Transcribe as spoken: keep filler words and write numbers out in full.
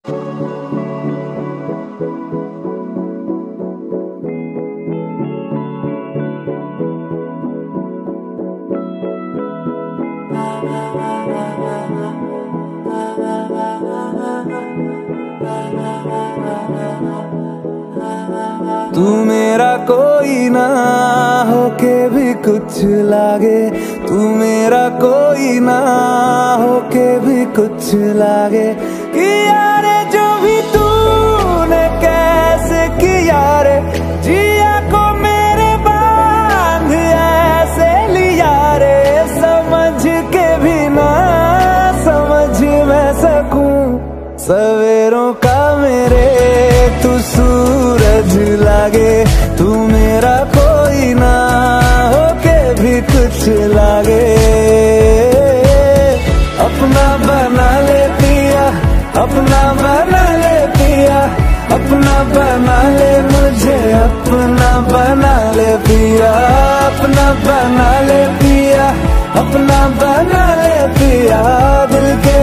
तू मेरा कोई ना होके भी कुछ लागे, तू मेरा कोई ना होके भी कुछ लागे। कि यारे जो भी तूने कैसे किया रे, जिया को मेरे बांध ऐसे लिया रे। समझ के भी ना समझ मैं सकूं सवेरों का मेरे तू सूरज लागे। तू मेरा कोई ना होके भी कुछ लागे। अपना बना ले पिया, अपना बना ले पिया, अपना बना ले मुझे, अपना बना ले पिया, अपना बना ले पिया, अपना बना ले पिया। दिल के